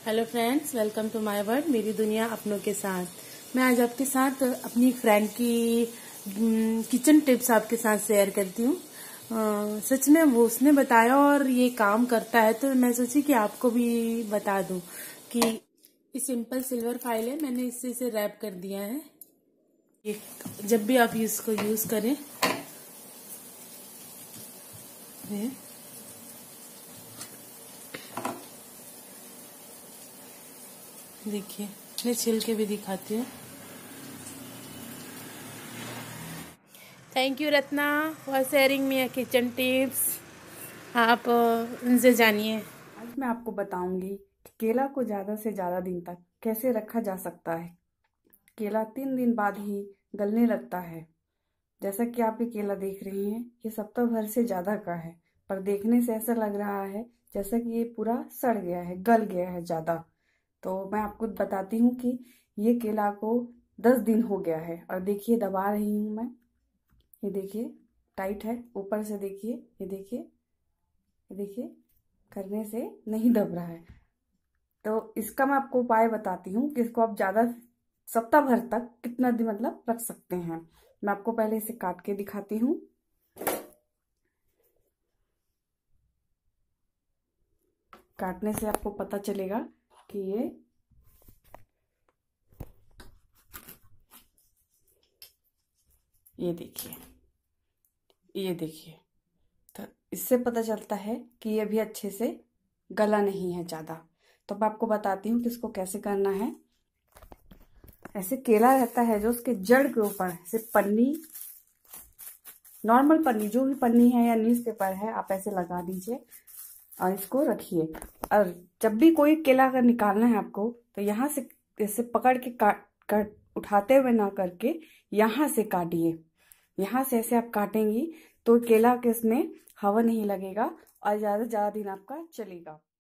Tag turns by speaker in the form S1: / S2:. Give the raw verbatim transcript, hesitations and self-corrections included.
S1: Hello friends, welcome to my world, मेरी दुनिया अपनों के साथ। मैं आज आपके साथ अपनी फ्रेंड की किचन टिप्स आपके साथ शेयर करती हूँ। सच में वो उसने बताया और ये काम करता है, तो मैं सोची कि आपको भी बता दूं कि ये सिंपल सिल्वर फाइल है। मैंने इससे इसे रैप कर दिया है। ये जब भी आप इसको यूज करें, देखिए मैं छिल के भी दिखाती हूँ। Thank you Ratna for sharing me kitchen tips. आप उनसे जानिए।
S2: आज मैं आपको बताऊंगी कि केला को ज़्यादा से ज़्यादा दिन तक कैसे रखा जा सकता है। केला तीन दिन बाद ही गलने लगता है। जैसा कि आप ये केला देख रही हैं, ये सप्ताह भर से ज़्यादा का है, पर देखने से ऐसा लग रहा है जैसा कि ये पूरा सड़ गया है, गल गया है ज़्यादा। तो मैं आपको बताती हूँ कि ये केला को दस दिन हो गया है। और देखिए, दबा रही हूँ मैं, ये देखिए टाइट है। ऊपर से देखिए, ये देखिए, ये देखिए, करने से नहीं दब रहा है। तो इसका मैं आपको उपाय बताती हूँ कि इसको आप ज़्यादा सप्ताह भर तक कितना दिन मतलब रख सकते हैं। मैं आपको पहले इसे काट के दिखाती हूँ। काटने से आपको पता चलेगा कि ये ये देखिए, ये देखिए, तो इससे पता चलता है कि ये भी अच्छे से गला नहीं है ज़्यादा। तो मैं आपको बताती हूँ कि इसको कैसे करना है। ऐसे केला रहता है जो उसके जड़ के ऊपर ऐसे पन्नी, नॉर्मल पन्नी, जो भी पन्नी है या न्यूज पेपर है, आप ऐसे लगा दीजिए और इसको रखिए। और जब भी कोई केला अगर निकालना है आपको, तो यहाँ से ऐसे पकड़ के काट काट उठाते हुए ना करके यहाँ से काटिए। यहाँ से ऐसे आप काटेंगी तो केला के इसमें हवा नहीं लगेगा और ज़्यादा से ज़्यादा दिन आपका चलेगा।